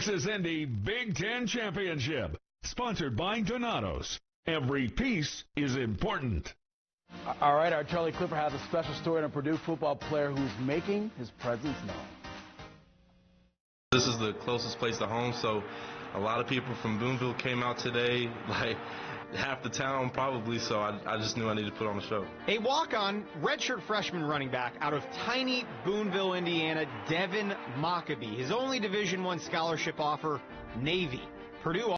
Texas Indy Big Ten Championship, sponsored by Donatos. Every piece is important. All right, our Charlie Clipper has a special story on a Purdue football player who's making his presence known. This is the closest place to home, so a lot of people from Boonville came out today, like half the town probably, so I just knew I needed to put on a show. A walk-on redshirt freshman running back out of tiny Boonville, Indiana, Devin Mockabee. His only Division I scholarship offer, Navy. Purdue